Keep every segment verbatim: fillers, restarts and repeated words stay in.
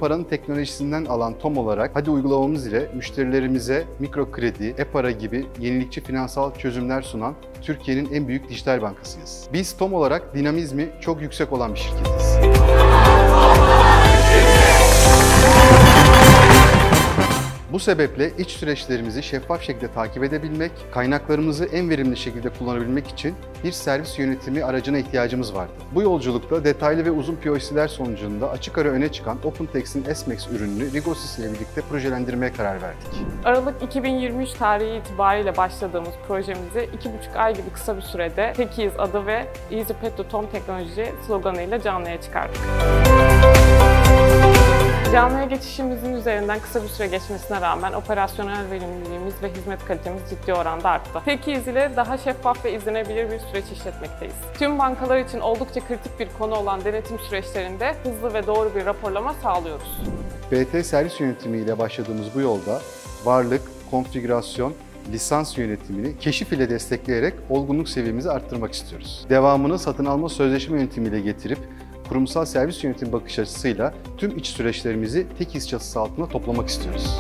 paranın teknolojisinden alan Tom olarak Hadi uygulamamız ile müşterilerimize mikro kredi, e-para gibi yenilikçi finansal çözümler sunan Türkiye'nin en büyük dijital bankasıyız. Biz Tom olarak dinamizmi çok yüksek olan bir şirketiz. Bu sebeple iç süreçlerimizi şeffaf şekilde takip edebilmek, kaynaklarımızı en verimli şekilde kullanabilmek için bir servis yönetimi aracına ihtiyacımız vardı. Bu yolculukta detaylı ve uzun P O C'ler sonucunda açık ara öne çıkan OpenText'in S-Max ürününü Rigosys ile birlikte projelendirmeye karar verdik. Aralık iki bin yirmi üç tarihi itibariyle başladığımız projemizi iki buçuk ay gibi kısa bir sürede Techiz adı ve Easy Path to Tom teknoloji sloganıyla canlıya çıkardık. Canlıya geçişimizin üzerinden kısa bir süre geçmesine rağmen operasyonel verimliliğimiz ve hizmet kalitemiz ciddi oranda arttı. Techiz ile daha şeffaf ve izlenebilir bir süreç işletmekteyiz. Tüm bankalar için oldukça kritik bir konu olan denetim süreçlerinde hızlı ve doğru bir raporlama sağlıyoruz. B T servis yönetimi ile başladığımız bu yolda varlık, konfigürasyon, lisans yönetimini keşif ile destekleyerek olgunluk seviyemizi arttırmak istiyoruz. Devamını satın alma sözleşme yönetimiyle getirip kurumsal servis yönetimi bakış açısıyla tüm iç süreçlerimizi Techiz çatısı altında toplamak istiyoruz.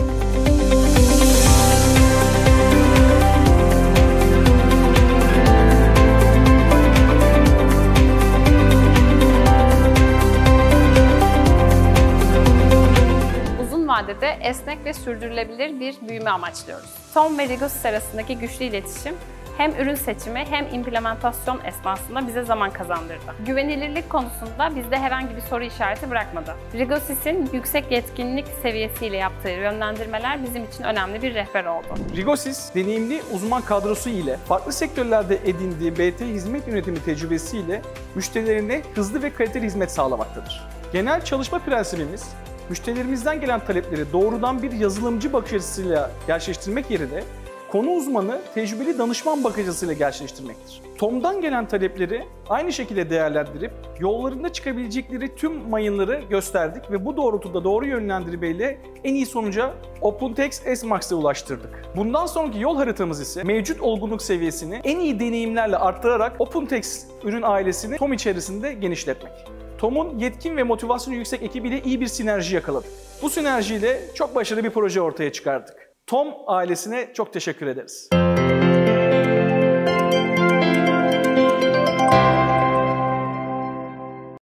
Uzun vadede esnek ve sürdürülebilir bir büyüme amaçlıyoruz. Tom ve Rigosys arasındaki güçlü iletişim hem ürün seçimi hem implementasyon esnasında bize zaman kazandırdı. Güvenilirlik konusunda bizde herhangi bir soru işareti bırakmadı. Rigosys'in yüksek yetkinlik seviyesiyle yaptığı yönlendirmeler bizim için önemli bir rehber oldu. Rigosys, deneyimli uzman kadrosu ile farklı sektörlerde edindiği B T hizmet yönetimi tecrübesiyle müşterilerine hızlı ve kaliteli hizmet sağlamaktadır. Genel çalışma prensibimiz, müşterilerimizden gelen talepleri doğrudan bir yazılımcı bakış açısıyla gerçekleştirmek yerine konu uzmanı, tecrübeli danışman bakış açısıyla gerçekleştirmektir. Tom'dan gelen talepleri aynı şekilde değerlendirip yollarında çıkabilecekleri tüm mayınları gösterdik ve bu doğrultuda doğru yönlendirmeyle en iyi sonuca OpenText S-Max'e ulaştırdık. Bundan sonraki yol haritamız ise mevcut olgunluk seviyesini en iyi deneyimlerle arttırarak OpenText ürün ailesini Tom içerisinde genişletmek. Tom'un yetkin ve motivasyonu yüksek ekibiyle iyi bir sinerji yakaladık. Bu sinerjiyle çok başarılı bir proje ortaya çıkardık. Tom ailesine çok teşekkür ederiz.